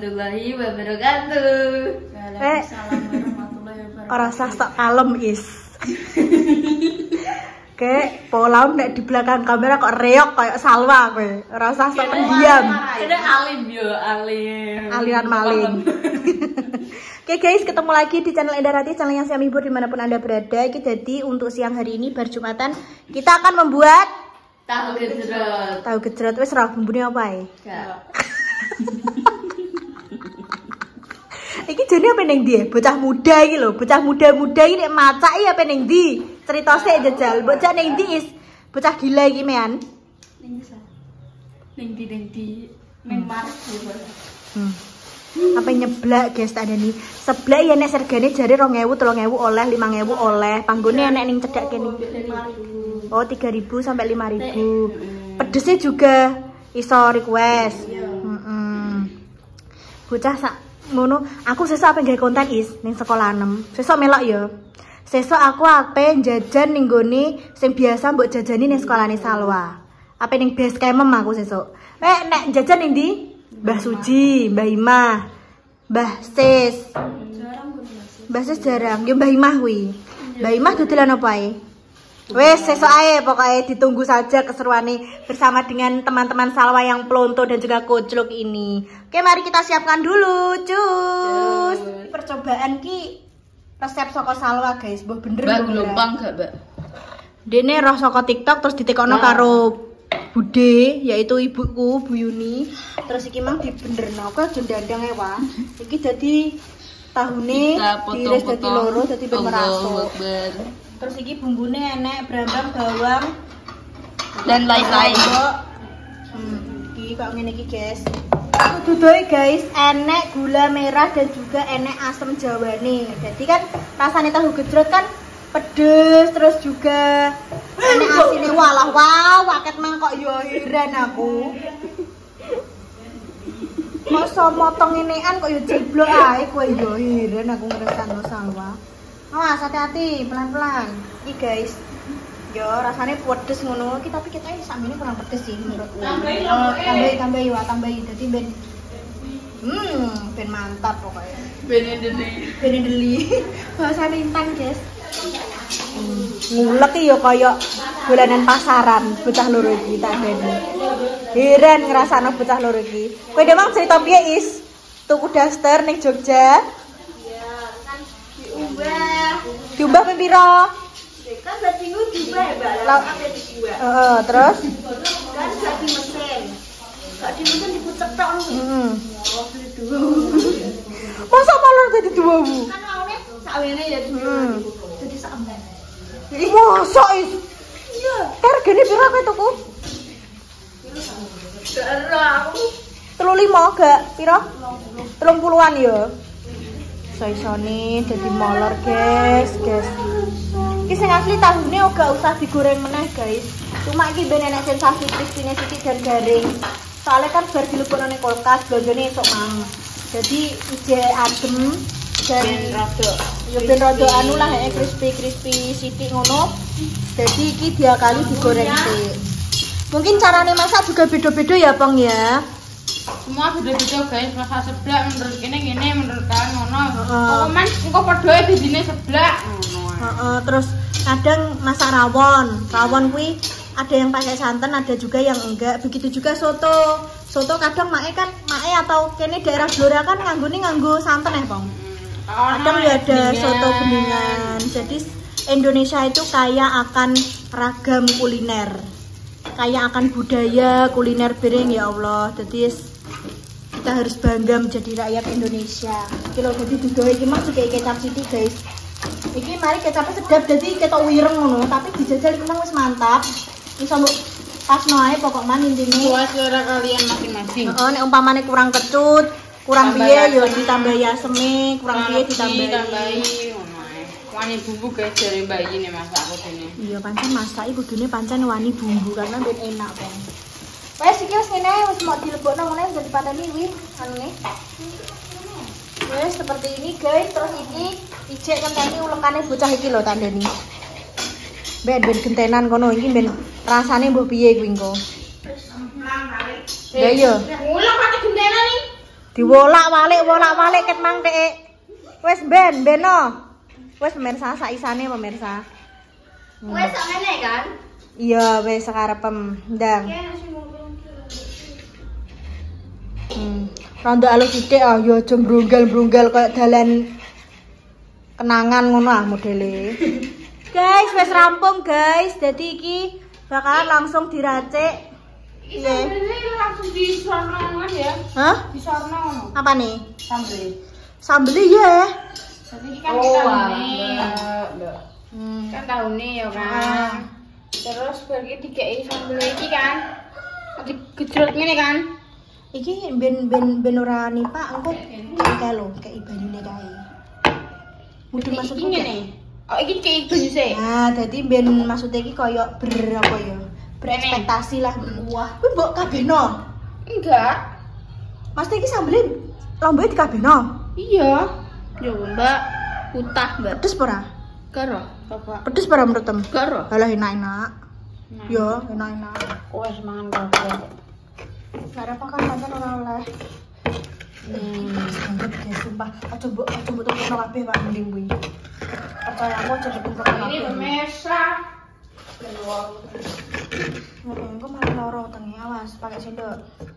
warahmatullahi wabarakatuh. Waalaikumsalam warahmatullahi wabarakatuh. Ora usah sok kalem is. Kayak pola nek di belakang kamera kok reok kayak Salwa kowe. Ora usah sok pendiam. Ada alim yo, alim. Aliran maling. Oke guys, ketemu lagi di channel Endah Rati, channel yang siap hibur dimanapun anda berada. Jadi untuk siang hari ini berjumatan kita akan membuat tahu gejrot. Tahu gejrot wis ora bumbune apa ae? Iki jane apa ning ndi? Bocah muda iki lho, bocah muda-muda iki nek macak iki apa ning ndi? Cerita sik jajal, bocah ning ndi is? Bocah gila iki mean. Ning ndi ning Maret ya. Apa nyeblak guys tak ada nih. Seblak ya nek sergane jare 2000, 3000 oleh, 5000 oleh. Panggone enek ning cedhak kene. Oh, 3000 sampai 5000. Pedesnya juga iso request. Bocah sak ngono, aku sesuk ape gawe konten is ning sekolah 6. Sesuk melok ya. Sesuk aku ape jajan ning gone sing biasa mbok jajani ning sekolahane Salwa. Ape ning base camp aku sesuk. Nek jajan ning ndi? Mbah Suji, Mbah Imah, Mbah Sis. Mbah Sis jarang. Yo Mbah Imah kuwi. Mbah Imah dodolan apa ae? Wes sesuk ae pokoknya ditunggu saja keseruane bersama dengan teman-teman Salwa yang pelonto dan juga koclok ini. Oke, mari kita siapkan dulu, cus. Percobaan ki resep saka Salwa, guys. Mbah bener Mbak gelombang gak, Mbak? Dene roh saka TikTok terus ditekono karo Bude, yaitu ibuku, Bu Yuni. Terus iki mang dibenerno kok jendandang e wae. Iki dadi tahune diiris dadi loro dadi ben merasuk. Terus iki bumbune enek brambang, bawang dan lain-lain. Iki kok ngene iki, guys. Dudoe guys, enek gula merah dan juga enek asam jawane. Jadi kan rasanya tahu gejrot kan pedes, terus juga enek asine. Walah wow, waket mangkok yo heran aku. Masa motong enekan kok yo jeblok ae kowe yo heran aku ngrasakno Salwa. Awas hati-hati, pelan-pelan. Iki guys. Yo rasanya pedes ngono iki tapi kita sakmene kurang pedes sih menurutku. Tambahi dadi ben ben mantap pokoknya. Ben deli. Bahasa Lintang, guys. Ngulek yo kaya dolanan pasaran bocah loro iki tak dene. Heran ngrasakno bocah loro iki. Kowe demang cerita piye is? Tuku daster ning Jogja? Diubah piro? Kan dadi diubah ya, Mbak. Terus? Kan dadi mesin. Gak di mesin dipucek tok. Masa malah dadi duwamu? Kan awalnya sakwene ya dadi sak emben. Masa is? Iya. Hargane piro kowe tuku? Ora aku 35 gak? Piro? 30-an ya. Soisone dadi molor, guys. Iki sing asli tahune ora usah digoreng meneh, guys. Cuma iki ben enek sensasi crispy-ne sithik dan garing. Soalnya kan bar dilebokno ning kulkas, blonjone esuk mang. Jadi ije adem dan ben rada anu lah crispy sithik ngono. Jadi iki dia kali digoreng sik. Mungkin carane masak juga beda-beda ya, Pong ya. Semua beda-beda guys, rasa seblak menurut kene ngene, menurut kan ngono. Komen engko padha dijine seblak ngono. Terus kadang masak rawon. Rawon kuwi ada yang pakai santan, ada juga yang enggak. Begitu juga soto. Soto kadang mae atau kene daerah Blora kan nganggo santan ya, Bang. Kadang ya ada soto beningan. Jadi Indonesia itu kaya akan ragam kuliner. Kaya akan budaya kuliner piring ya Allah. Jadi kita harus bangga menjadi rakyat Indonesia. Iki lho dadi dudohe iki mah kayak kecap sithik, guys. Iki mari kecapnya sedap jadi ketok wireng ngono, tapi dijajal memang wis mantap. Iso mbok pasno ae pokok man intine. Buat selera kalian masing-masing. Nek umpamane kurang kecut, kurang piye yo ditambahi aseme, kurang piye ditambahi ngono ae. Wani bumbu guys dari Mbak ini masak aku dene. Iya, pancen masak iki kudune pancen wani bumbu karena ben enak, Bang. Wes iki wis ngene wis mau dilebokno ngene jadi pateni kuwi anune. Wes seperti ini guys, terus iki ijek ngenteni ulekane bocah iki lho tandeni. Ben gentenan kono iki ben rasane mbok piye kuwi engko. Ya iya. ulek pati gentenan iki. Diwolak-walik ket mang Dek. Wis beno. Wis pemirsa saisane pemirsa. Wes sak ngene kan? Iya, wis karepem ndang. Rondo alus sithik ah ya aja brunggal-brunggal kayak dalan kenangan ngono ah modele. Guys, wis rampung guys. Dadi iki bakalan langsung diracik. Iya. Ini langsung disorno ya. Hah? Disorno ngono. Apa nih? Sambel. Sambel ya. Jadi ini kan tahune. Kan tahune ya kan. Terus pergi dikei sambel iki kan. Digejrot ngene kan. Iki ben ora nipak engko kae lho, kayak banyune kae. Mudun maksudku ngene. Oh iki kayak banyu sih. Nah, dadi ben maksudnya iki koyo apa ya? Berekspektasi lah. Wah, kuwi mbok kabehno. Enggak. Mas iki sambele lomboe dikabehno. Iya. Yo, Mbak. Utah, Mbak. Pedes ora? Karo, Bapak. Pedes ora menurut tem? Karo. Halah enak-enak. Yo, enak-enak. Wes mangan kabeh. Gak ada apa kan pancen ora oleh. Sangat guys, sumpah. Aja mbok tumpukno kabeh Pak mending kuwi. Percaya aku aja tumpukno kabeh. Ini pemirsa. Engko malah loro tengi, awas pakai sendok.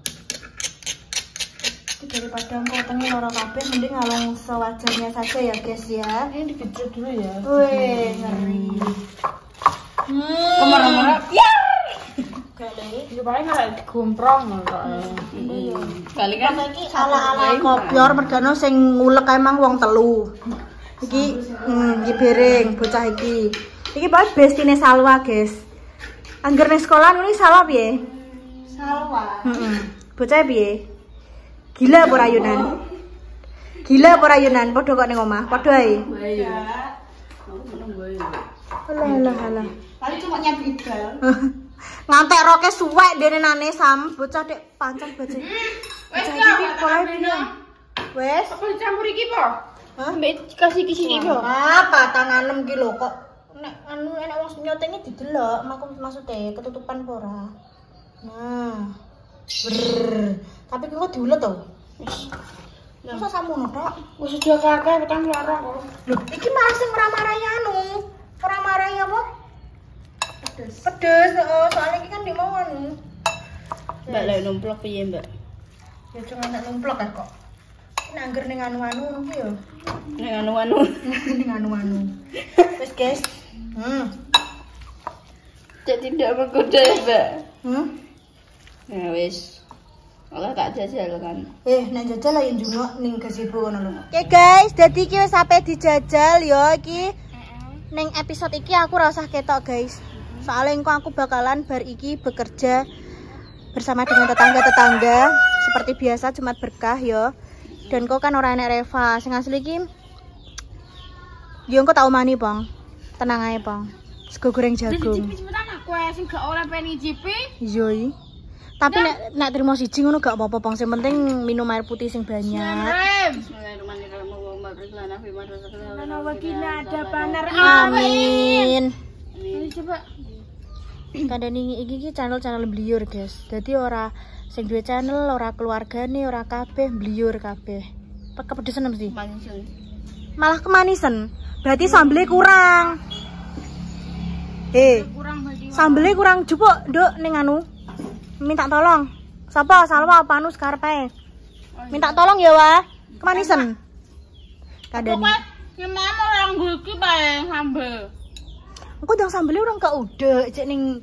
Daripada engko tengi loro kabeh mending ngalung sewajarnya saja ya guys ya. Ini digejrot dulu ya. Wih, ngeri. Kemarah-marah. Ya. Kali. Ya paling ora digomprong kok. Kali kan Iki ala-ala kopior mergano sing ngulek emang wong telu. Iki piring bocah iki. Iki bae bestine Salwa, guys. Angger ning sekolah ngene Salwa piye? Salwa. Bocah piye? Gila apa rayunan? Gila apa rayunan? Padha kok ning omah, padha ae. Alah. Paling cuma nyabit bal. Ngantek roke suwek dene nane sam bocah dek pancen baca. wes Bocah ya. iki pola piye? Wes. Apa dicampur iki po? Hah? Mbek kasih ki sini po. Apa tangan 6 kilo kok nek anu enek wong nyotenge didelok maksudnya ketutupan apa ora. Nah. Tapi kok diulet to? Masa samono tok? Wis sudah kakek petang loro kok. Lho, iki malah sing marahi anu. Ora marahi apa? Pedes, soalnya iki kan dia mau anu. Mbak lek numplok piye, Mbak? Ya cuma nak numplok kan kok. Nek angger ning anu-anu ngono ya. Ning anu-anu. Ning anu-anu. Wis, guys. Jadi tidak menggoda ya, Mbak. Nah, wis. Allah tak jajal kan. Nek jajal lah yang jungok ning gazebo ngono lho. Oke guys, dadi iki wis sampe dijajal ya iki. Ning episode iki aku ora usah ketok guys. Soalnya engko aku bakalan bar iki bekerja bersama dengan tetangga-tetangga seperti biasa Jumat berkah ya. Dan kok kan ora enek Reva sing asli iki. Yo engko tak omani, Bang. Tenang ae, Bang. Sego goreng jagung. Cepetan aku sing gak oleh pengen ngicipi. Iya iki. Tapi nek trimo siji ngono gak apa-apa, Bang. Sing penting minum air putih sing banyak. Amin. Ini coba. Kandani iki channel bliyur, guys. Dadi ora sing duwe channel, ora keluargane, ora kabeh bliyur kabeh. Kepedesan mesti. Malah kemanisan. Berarti sambelnya kurang. Sambelnya kurang jupuk, Nduk, ning anu. Minta tolong. Sapa? Salwa apa anu karepe? Minta tolong ya, Wah. Kemanisan. Kandani. Gimana orang iki bae sambel. Engko ndang sambelnya urung gak udah, ijek ning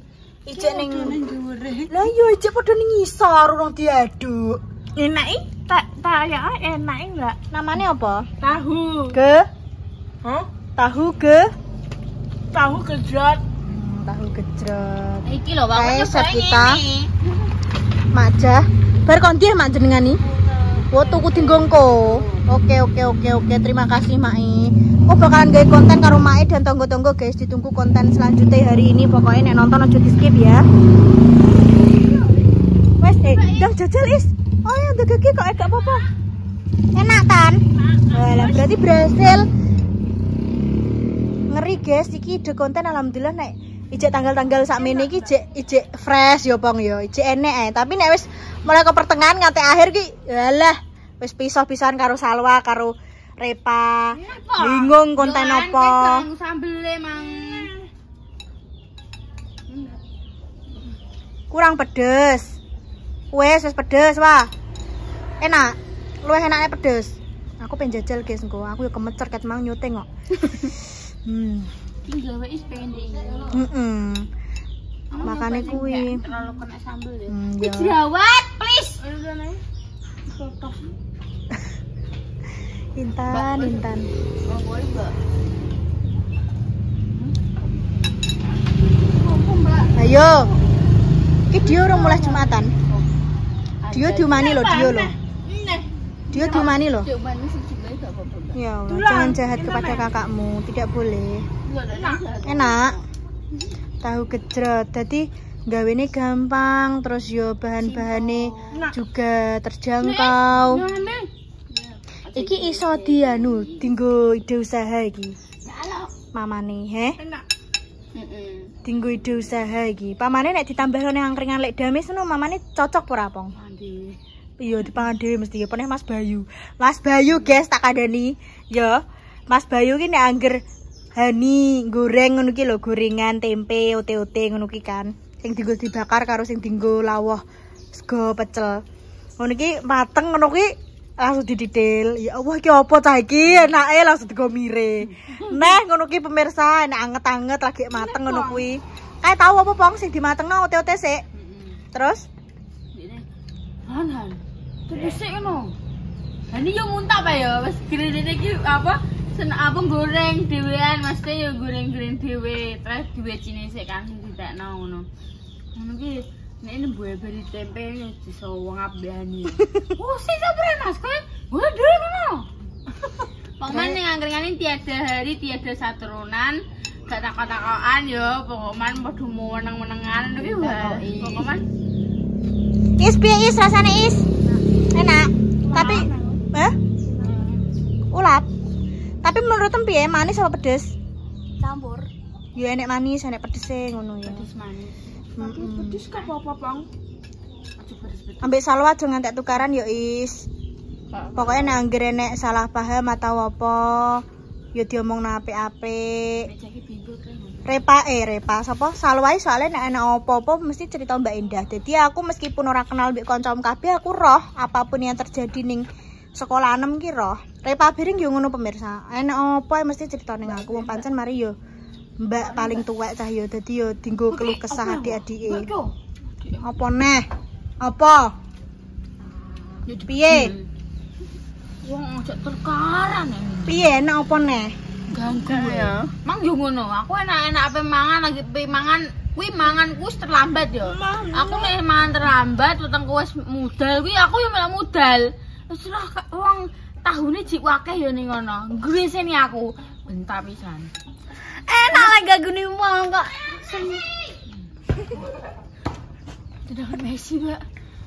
lah iya ijek padha ning ngisor urung diaduk. Enak tak ya enak enggak? Namanya apa? Tahu. Tahu Gejrot. Tahu gejrot. Iki lho Pak. Set kita. Majah. Bar kon ndi mak jenengani? Wo tuku dinggongko. Oke. Terima kasih, Mai. Aku bakalan gawe konten karo Mai dan tonggo-tonggo, guys. Ditunggu konten selanjutnya hari ini. Pokoknya nek nonton aja di-skip ya. Wes, ndang jajal is. Oh ya, ndek iki kok gak apa-apa. Enak kan? Walah, berarti berhasil. Ngeri, guys. Iki ide konten alhamdulillah nek ijek tanggal-tanggal sakmene iki ijek fresh ya, Bang ya. Ijek enek ae. Tapi nek wis mulai ke pertengahan nganti akhir ki, yalah Wis pisah-pisahan karo Salwa karo Repa. Bingung konten apa. Sambele mang. Kurang pedes. Wis pedes wah. Enak. Luwih enaknya pedes. Aku pengen jajal guys engko. Aku yo kemecer ket mang nyuting kok. Ki gawe is pengen iki. Makane kuwi. Terlalu kena sambel ya. Jerawat, please. Intan. Oh, boleh, Mbak. Ayo. Iki dia urung mulai Jumatan. Dia diumani loh, dia loh. Dia diumani loh. Diumani sih jumlahnya enggak apa-apa. Ya Allah, jangan jahat kepada kakakmu, tidak boleh. Enak. Tahu gejrot. Dadi gawene gampang, terus yo bahan-bahane juga terjangkau. Iki iso dianu, dinggo ide usaha iki. Mamane, he? Enak. Dinggo ide usaha iki. Pamane nek ditambah ning angkringan lek damis ngono mamane cocok ora, Pong? Mandi. Iya, dipangan dhewe mesti ya peneh Mas Bayu. Mas Bayu, guys, tak kandhani. Ya, Mas Bayu ki nek angger hani goreng ngono ki lho, gorengan tempe, ote-ote ngono ki kan. Sing dienggo dibakar karo sing dienggo lawuh sego pecel. Ngono ki mateng ngono ki langsung dididil. Ya Allah iki apa cah iki? Enake langsung digomire. Neh ngono ki pemirsa, enak anget-anget lagi mateng ngono kuwi. Kae tahu apa Pong sing dimatengno ote-ote sik. Terus Han. Terus sik ngono. Hani yo muntah apa ya? Wis grene iki apa? Apa goreng dhewean, mesti yo goreng-goreng dhewe. Terus diwecine sik kan ditekno ngono. Ngono ki nek ini buah beri tempe disowong abani. Oh, sih sabar Mas kan. Waduh ngono. Paman ning angkringan tiada hari tiada saturunan. Gak takok-takokan yo, pokokan padha meneng-menengan iki wae. Pokokan is piye is rasane is? Enak. Tapi ulap. Tapi menurut piye manis apa pedes? Campur. Ya enek manis, enek pedese ngono ya. pedes manis. Pedes kok apa, Bang? Ambek Salwa aja ngantek tukaran ya is. Pokoknya nek anggere nek salah paham atau apa ya diomongno apik-apik. Repa sapa Salwa soalnya nek ana apa-apa mesti cerita Mbak Endah. Jadi aku meskipun ora kenal mbek kancamu kabeh aku roh apapun yang terjadi ning sekolah 6 ki roh. Repa Biring yo ngono pemirsa. Enak apa mesti cerita ning aku wong pancen mari yo Mbak paling tuwek cah yo dadi yo dienggo keluh kesah adik-adike. Apa neh? Apa? Piye? Wong ojo terkaran ya. Piye enak apa neh? Ganggu ya. Mang yo ngono, aku enak-enak ape mangan lagi mangan kuwi mangan wis terlambat yo. Aku nek mangan terlambat weteng wis mudal kuwi aku yo melok mudal. Wis lah wong tahune jik akeh yo ning ngono. Ngreseni aku bentar pisan. Enak lah gagune wong kok. Tidak Messi, Mbak.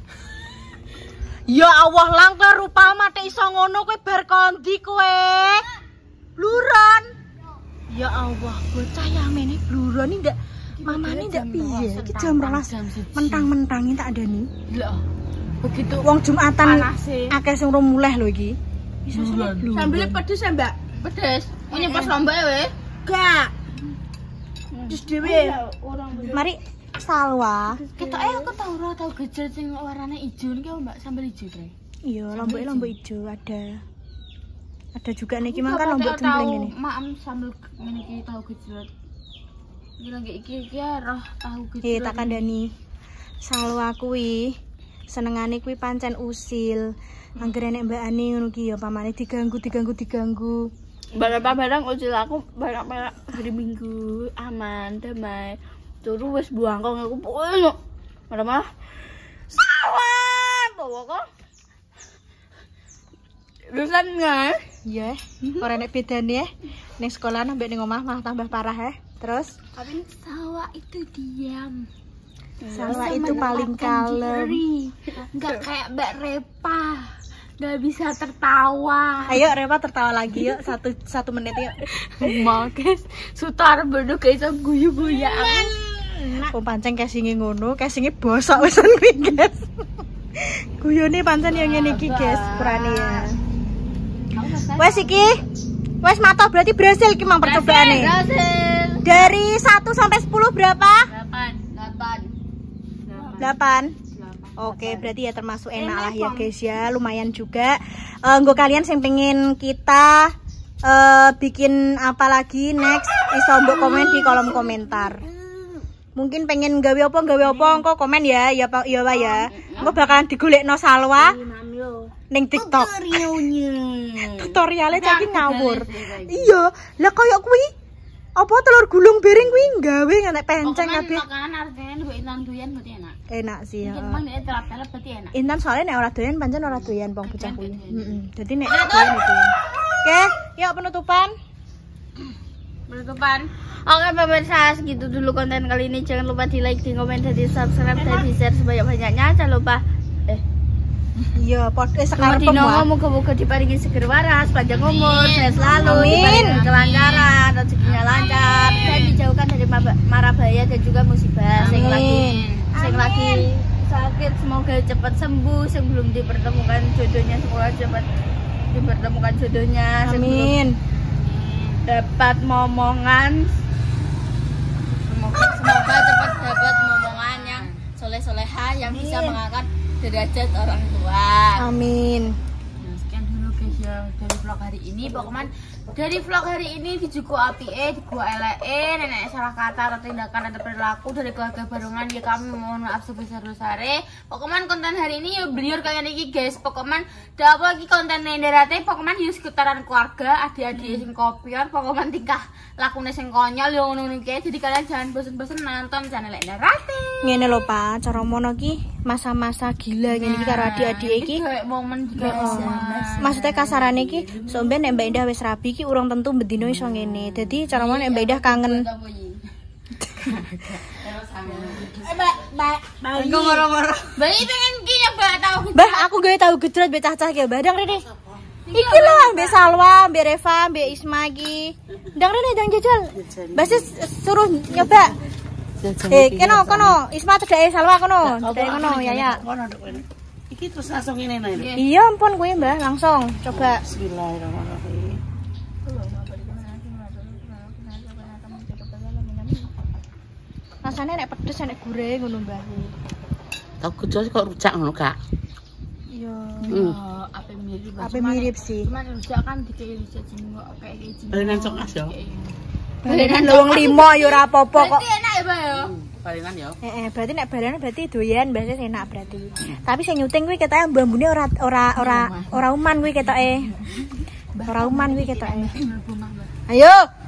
Ya Allah langka rupa mate iso ngono kowe bar kondi kowe. Bluron. Ya Allah, bocah yang mene bluron iki ndak mamane ndak piye. Iki jam 12 mentang-mentang tak andani. Lho. Begitu wong Jumatan akeh sing urung mulih lho iki. Iso bluron. Sambel pedes ya, Mbak? Pedes. Ini pas lombake we. Gak. Terus dhewe. Mari Salwa. Ketoke aku tau gejel sing warnane ijo niki Mbak, sambel ijo, Tre. Iya, lombok ijo ada. Ada juga niki mangkan lombok cempleng ini. Maem sambel ngene iki tahu gejrot. Iki lagi iki roh tahu gejrot. Tak kandhani. Salwa kuwi senengane kuwi pancen usil. Anggere nek Mbak Ani ngono ki ya pamane diganggu. Barang-barang usil aku barang-barang hari Minggu aman damai. Turu wis buangkong aku pokoke. Malah Salwa bawa kok. Lulusan nggak? Iya, ora nek bedane ning sekolah ambek ning omah malah tambah parah ya. Terus, tapi Salwa itu diam. Salwa itu paling kalem. Enggak kayak Mbak Repa. Enggak bisa tertawa. Ayo Repa tertawa lagi yuk, satu menit yuk. Mau guys, sutar bedo guys guyu-guyu. Pancen casinge ngono, casinge bosok wisan kuwi, guys. Guyone pancen yang ngene iki, guys, kurane ya. Aku masak. Wes iki. Wes matoh berarti berhasil iki mang percobaane. Berhasil. Dari 1 sampai 10 berapa? 8. Oke, berarti ya termasuk enak lah ya guys ya, lumayan juga. Nggo kalian yang pengen kita bikin apa lagi next, iso mbok komen di kolom komentar. Mungkin pengen gawe apa engko komen ya, ya Pak ya Pak ya. Engko bakalan digolekno Salwa ning TikTok. Tutorialnya caki ngawur. Iya, lah koyo kuwi apa telur gulung bering kuwi gawe nek penceng kabeh. Makanan artinya mbok intan doyan berarti enak. Enak sih ya. Emang nek telap-telap berarti enak. Intan soalnya nek ora doyan pancen ora doyan wong bocah kuwi. Heeh. Dadi nek doyan itu. Oke, yuk penutupan. Oke pemirsa, segitu dulu konten kali ini. Jangan lupa di like, di komen, dan di subscribe, dan di share sebanyak-banyaknya. Jangan lupa Iya, sekarang Dino moga-moga diparingi seger waras, panjang umur, sehat selalu, diberikan kelancaran, rezekinya lancar, dan dijauhkan dari mara bahaya dan juga musibah. Sing lagi sakit semoga cepat sembuh, yang belum dipertemukan jodohnya semoga cepat dipertemukan jodohnya. Amin. Dapat momongan, semoga cepat dapat momongan yang soleh-soleha yang bisa mengangkat derajat orang tua. Amin. Nah, sekian dulu guys ya dari vlog hari ini. Pokoknya dari vlog hari ini dijuku APE, diku LE, nenek salah kata atau tindakan atau perilaku dari keluarga barongan ya kami mohon maaf sebesar-besarnya. Pokoknya konten hari ini ya beliau kalian ini guys. Pokoknya dah lagi konten nenderate. Pokoknya di sekitaran keluarga, adik-adik sing kopion. Pokoknya tingkah lakune sing konyol yo ngono iki. Jadi kalian jangan bosen-bosen nonton channel nenderate. Ngene lho Pak, cara mono ki masa-masa gila ngene iki karo adik-adik iki. Kayak momen guys. Maksudnya kasarane iki somben nek Mbak Indah wis rabi ki urung tentu bedino iso ngene. Dadi cara mono nek Mbak Indah kangen. Bayi pengen ki nyoba tahu. Mbah, aku gawe tahu gejrot mbek cacah ki, Mbah. Ndang rene. Iki lho mbek Salwa, mbek Reva, mbek Isma iki. Ndang rene ndang jajal. Mbah suruh nyoba. Kono, Isma tedake Salwa kono. Tedake kono, ya. Iki terus langsung ini nih. Iya, ampun kuwi, Mbah, langsung coba. Bismillahirrahmanirrahim. Rasane nek pedes nek goreng ngono, Mbah. Tahu kecuali kok rujak ngono, Kak. Iya. Apa mirip sih. Cuman rujak kan dikei rujak jeneng kok kayak jeneng. Balenan cokas ya. Balenan wong 5 ya ora apa-apa kok. Berarti enak ya, Mbak ya? Balenan ya. Berarti nek balenan berarti doyan, bahasa enak berarti. Tapi sing nyuting kuwi ketoke mbambune ora uman kuwi ketoke. Ora uman kuwi ketoke. Ayo.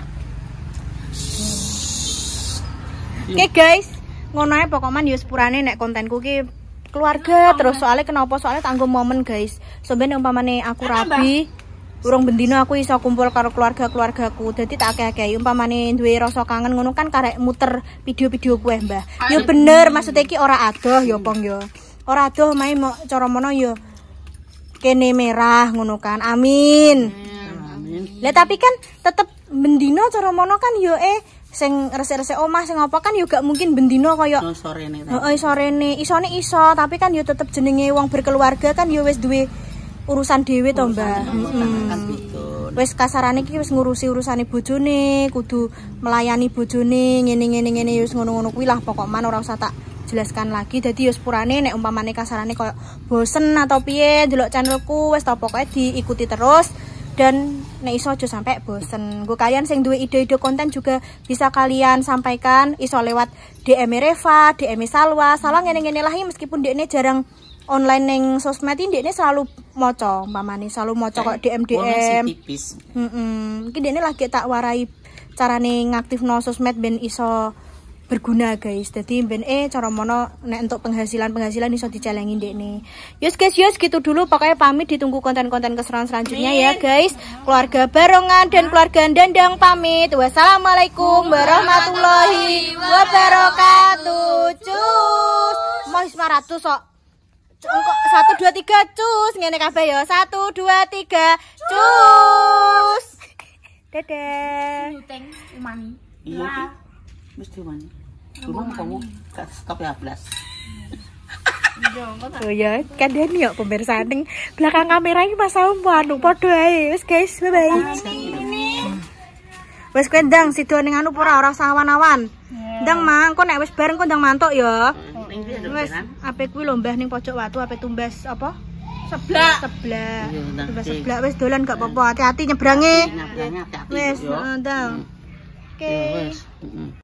Oke guys, ngono ae pokoknya yo sepurane nek kontenku ki keluarga terus soalnya kenapa soalnya tanggung momen guys. Sampeyan umpamane aku rabi, urung bendino aku iso kumpul karo keluargaku. Dadi tak akeh-akeh umpamane duwe rasa kangen ngono kan karek muter video-video kuwe, Mbah. Yo bener maksudnya iki ora adoh yo Pong yo. Ora adoh mae cara mono yo kene merah ngono kan. Amin. Amin. Lah tapi kan tetep bendino cara mono kan yo sing resik-resik omah sing apa kan yo gak mungkin bendino koyo sorene. Heeh, sorene. Isone iso, tapi kan yo tetep jenenge wong berkeluarga kan yo wis duwe urusan dhewe to, Mbah. Heeh. Wis kasarane iki wis ngurusi urusane bojone, kudu melayani bojone, ngene wis ngono-ngono kuwi lah pokok man ora usah tak jelaskan lagi. Dadi yo sepurane nek umpamane kasarane koyo bosen atau piye delok channelku wis ta pokoke diikuti terus. Dan nek iso aja sampai bosen. Gue kalian sing duwe ide-ide konten juga bisa kalian sampaikan iso lewat DM Reva, DM Salwa. Salwa ngene-ngene lah meskipun dekne jarang online ning sosmed ini dekne selalu maca, umpamane selalu maca kok DM. Iki dekne lagi tak warai carane ngaktifno sosmed ben iso berguna guys. Jadi ben cara mono nek untuk penghasilan iso dicelengin dekne. Yus guys, gitu dulu pokoknya pamit ditunggu konten-konten keseruan selanjutnya ya guys. Keluarga Barongan dan keluarga Dandang pamit. Wassalamualaikum warahmatullahi wabarakatuh. Cus. Mau 500 kok. Engkok 1 2 3 cus ngene kabeh ya. 1 2 3 cus. Dadah. Nyuteng umani. Iya. Mesti mana? Belum kamu gak stop ya 11. Oh ya, kandhani yo pemirsa ning belakang kamera iki Mas Saum anu padha ae. Wis guys, bye bye. Wis kowe ndang sido ning anu ora usah awan-awan. Ndang mang kok nek wis bareng kok ndang mantuk ya. Wis ape kuwi lho mbah ning pojok watu ape tumbas apa? Seblak. Tumbas seblak wis dolan gak apa-apa. Hati-hati nyebrange. Wis, ndang. Oke.